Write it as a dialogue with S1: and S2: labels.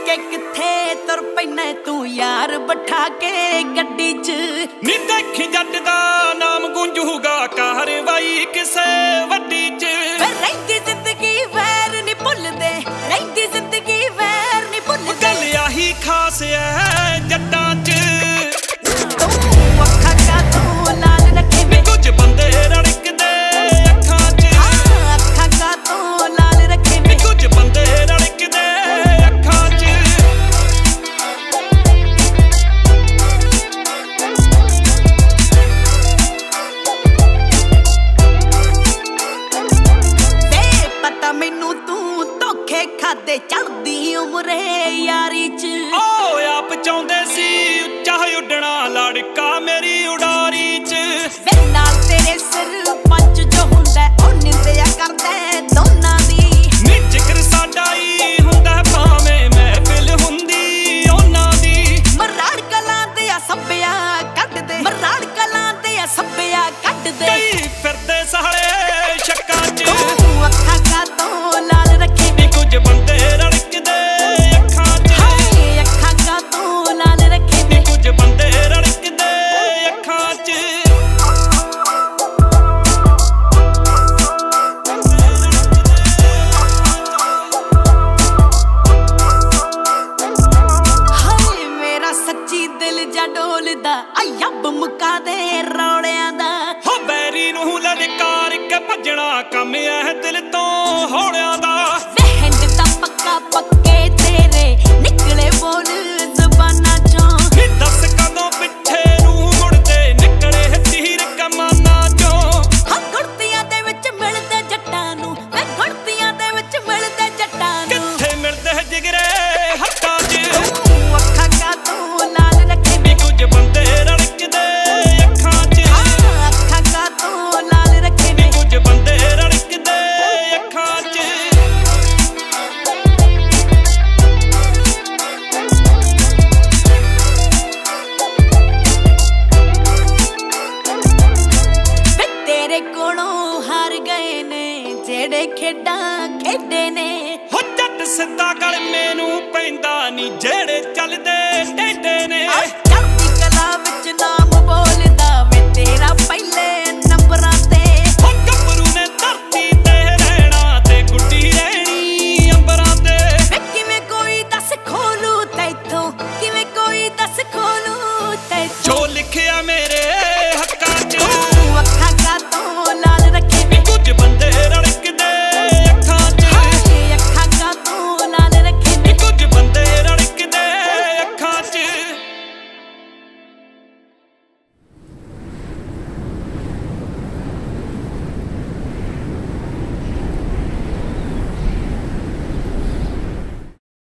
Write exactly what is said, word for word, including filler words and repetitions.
S1: के किथे तुर पैना तू यार बैठा के गड्डी च
S2: नी देखी जट दा नाम गूंजूगा कारवाई किसे वड्डी च
S1: रहिंदी जिंदगी वैर नी भुलदे रहिंदी जिंदगी वैर नी भुलदे
S2: गल आही खास है जट्टां च
S1: तू अखा का तू लाल रखे में
S2: कुछ बंदे रड़कदे अखां च
S1: अखा का तू लाल रखे में
S2: कुछ बंदे रड़कदे अखां च पता मैनू तू धोखे खादे चढ़दी उमरे यारी च ओ आप चाहुंदे सी उच्चा उड़ना लड़का मेरी उड़ारी च
S1: वे नाल तेरे सिर पंच जो हुंदा ओ निंदिया करदा दोनां दी
S2: नी जिक्र साडा ही हुंदा भावें महफिल हुंदी ओनां दी
S1: मराड़ कलां दे सब्बिया कट दे मराड़ कलां दे सब्बिया कट दे
S2: कई फिरदे साले शक्कां च
S1: अखा का तो लाल रखे
S2: नी कुछ बंदे रड़कदे अखां च
S1: अखा का तो लाल रखे
S2: नी कुछ बंदे रड़कदे अखां च हाय मेरा सच्ची दिल जा डोलदा अयब मुका दे रौड़ियां दा हो बैरी नूं ललकार के भजना कम ऐ दिल तो हौलियां दा
S1: वहंड दा पक्का पक्के तेरे निकले बोल ज़बाना चों
S2: नी दस कदों पिछे नूं मुड़दे निकले तीर कमाना चों
S1: हाँ गुड़तियां दे विच मिलदे जट्टां नूं वे गुड़तियां दे विच मिलदे जट्टां नूं
S2: किथे मिलदे जिगरे हत्थां च
S1: अखा का तू लाल रखे
S2: नी कुछ बंदे रड़कदे अखां च
S1: अखा का तू लाल रखे
S2: नी कुछ बंदे रड़कदे अखां च वे तेरे कोलों हार गए ने जेड़े खेडां खेडे ने हो जट सिद्धा गल मैनू पैंदा नी जेड़े चलदे टेढ़े ने